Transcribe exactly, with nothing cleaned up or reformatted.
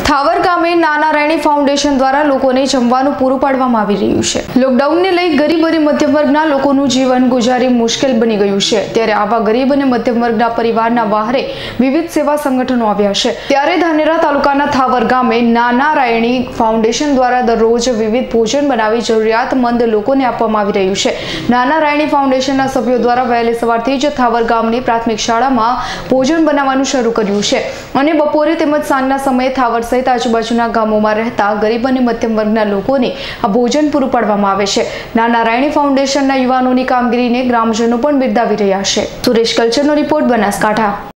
થાવર ગામે નાના રાયણી ફાઉન્ડેશન દ્વારા લોકોને જમવાનું પૂરું પાડવામાં આવી રહ્યું છે। લોકડાઉનને લઈ ગરીબ અને મધ્યમ વર્ગના લોકોનું જીવન ગુજારી મુશ્કેલ બની ગયું છે, ત્યારે આવા ગરીબ અને મધ્યમ વર્ગના પરિવારના વહારે વિવિધ સેવા સંગઠનો આવ્યા છે। ત્યારે ધાનેરા તાલુકાના થાવર ગામે નાના રાયણી ફાઉન્ડેશન દ્વારા દરરોજ વિવિધ ભોજન બનાવી જરૂરિયાતમંદ લોકોને આપવામાં આવી રહ્યું છે। નાના રાયણી ફાઉન્ડેશનના સભ્યો દ્વારા વહેલી સવારથી જ થાવર ગામની પ્રાથમિક શાળામાં ભોજન બનાવવાનું શરૂ કર્યું છે અને બપોરે તેમજ સાંજના સમયે થાવર સહિત આજુબાજુના ગામોમાં રહેતા ગરીબ અને મધ્યમ વર્ગના લોકોને આ ભોજન પૂરું પાડવામાં આવે છે। નાના રાયણી ફાઉન્ડેશનના યુવાનોની કામગીરીને ગ્રામજનો પણ બિરદાવી રહ્યા છે। સુરેશ કલ્ચરનો રિપોર્ટ, બનાસકાંઠા।